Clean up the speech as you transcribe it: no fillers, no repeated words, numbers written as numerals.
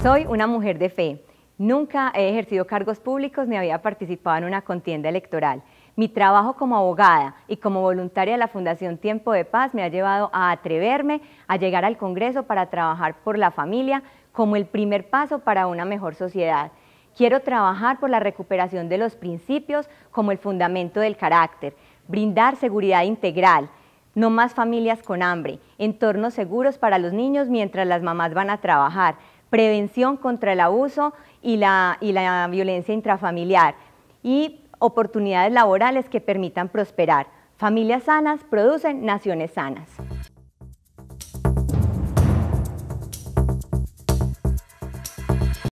Soy una mujer de fe. Nunca he ejercido cargos públicos ni había participado en una contienda electoral. Mi trabajo como abogada y como voluntaria de la Fundación Tiempo de Paz me ha llevado a atreverme a llegar al Congreso para trabajar por la familia como el primer paso para una mejor sociedad. Quiero trabajar por la recuperación de los principios como el fundamento del carácter, brindar seguridad integral, no más familias con hambre, entornos seguros para los niños mientras las mamás van a trabajar, prevención contra el abuso y la violencia intrafamiliar y oportunidades laborales que permitan prosperar. Familias sanas producen naciones sanas.